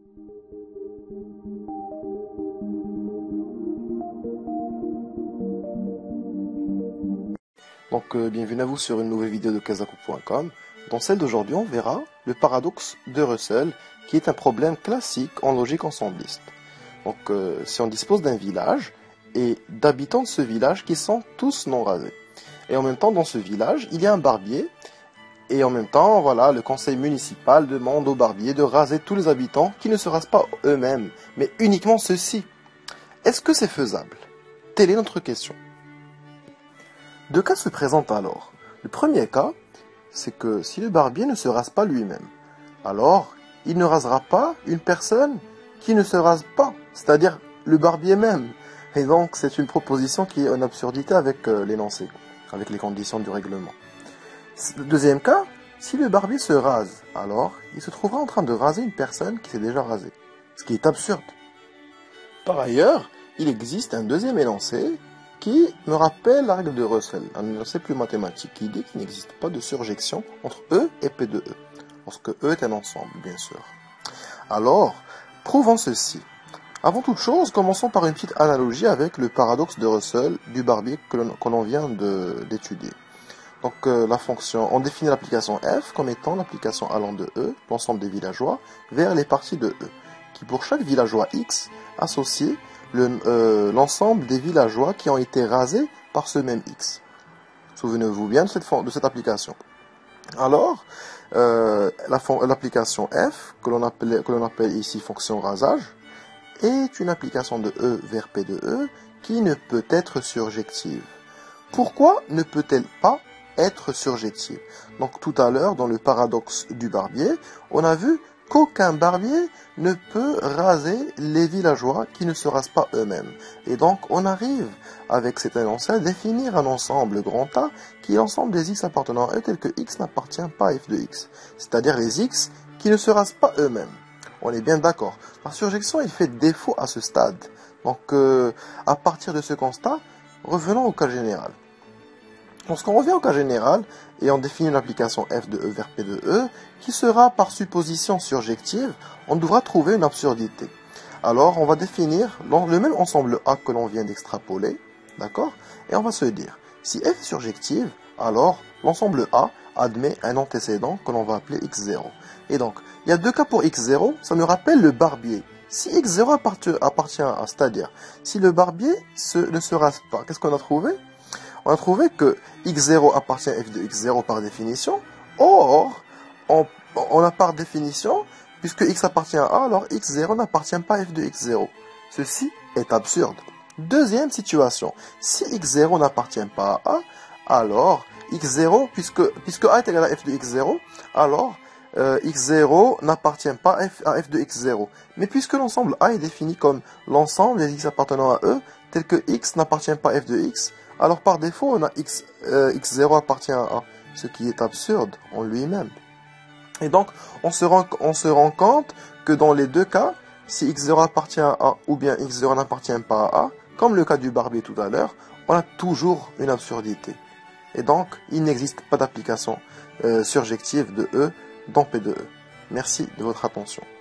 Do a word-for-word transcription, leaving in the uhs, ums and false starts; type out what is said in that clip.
Donc, euh, bienvenue à vous sur une nouvelle vidéo de Kazaku point com. Dans celle d'aujourd'hui, on verra le paradoxe de Russell, qui est un problème classique en logique ensembliste. Donc, euh, si on dispose d'un village et d'habitants de ce village qui sont tous non rasés. Et en même temps, dans ce village, il y a un barbier. Et en même temps, voilà, le conseil municipal demande au barbier de raser tous les habitants qui ne se rasent pas eux-mêmes, mais uniquement ceux-ci. Est-ce que c'est faisable? Telle est notre question. Deux cas se présentent alors. Le premier cas, c'est que si le barbier ne se rase pas lui-même, alors il ne rasera pas une personne qui ne se rase pas, c'est-à-dire le barbier même. Et donc c'est une proposition qui est une absurdité avec euh, l'énoncé, avec les conditions du règlement. Le deuxième cas, si le barbier se rase, alors il se trouvera en train de raser une personne qui s'est déjà rasée, ce qui est absurde. Par ailleurs, il existe un deuxième énoncé qui me rappelle la règle de Russell, un énoncé plus mathématique, qui dit qu'il n'existe pas de surjection entre E et P de E, lorsque E est un ensemble, bien sûr. Alors, prouvons ceci. Avant toute chose, commençons par une petite analogie avec le paradoxe de Russell du barbier que l'on vient d'étudier. Donc, euh, la fonction, on définit l'application F comme étant l'application allant de E, l'ensemble des villageois, vers les parties de E, qui pour chaque villageois X associe l'ensemble euh, des villageois qui ont été rasés par ce même X. Souvenez-vous bien de cette, de cette application. Alors, euh, l'application F, que l'on appelle, que l'on appelle ici fonction rasage, est une application de E vers P de E qui ne peut être surjective. Pourquoi ne peut-elle pas être surjective? Donc tout à l'heure, dans le paradoxe du barbier, on a vu qu'aucun barbier ne peut raser les villageois qui ne se rasent pas eux-mêmes. Et donc, on arrive, avec cet énoncé, à définir un ensemble grand A, qui est l'ensemble des X appartenant à E, tel que X n'appartient pas à F de X. C'est-à-dire les X qui ne se rasent pas eux-mêmes. On est bien d'accord. La surjection, il fait défaut à ce stade. Donc, euh, à partir de ce constat, revenons au cas général. Lorsqu'on revient au cas général, et on définit une application F de E vers P de E, qui sera par supposition surjective, on devra trouver une absurdité. Alors, on va définir le même ensemble A que l'on vient d'extrapoler, d'accord? Et on va se dire, si F est surjective, alors l'ensemble A admet un antécédent que l'on va appeler X zéro. Et donc, il y a deux cas pour X zéro, ça me rappelle le barbier. Si X zéro appartient, appartient à, c'est-à-dire, si le barbier se, ne se rase pas, qu'est-ce qu'on a trouvé? On a trouvé que X zéro appartient à F de X zéro par définition. Or, on, on a par définition, puisque X appartient à A, alors X zéro n'appartient pas à F de X zéro. Ceci est absurde. Deuxième situation, si X zéro n'appartient pas à A, alors X zéro, puisque, puisque A est égal à F de X zéro, alors euh, X zéro n'appartient pas à F, à F de X zéro. Mais puisque l'ensemble A est défini comme l'ensemble des X appartenant à E, tel que X n'appartient pas à F de X, alors par défaut, on a X, euh, X zéro appartient à A, ce qui est absurde en lui-même. Et donc, on se, rend, on se rend compte que dans les deux cas, si X zéro appartient à A ou bien X zéro n'appartient pas à A, comme le cas du barbier tout à l'heure, on a toujours une absurdité. Et donc, il n'existe pas d'application euh, surjective de E dans P de E. Merci de votre attention.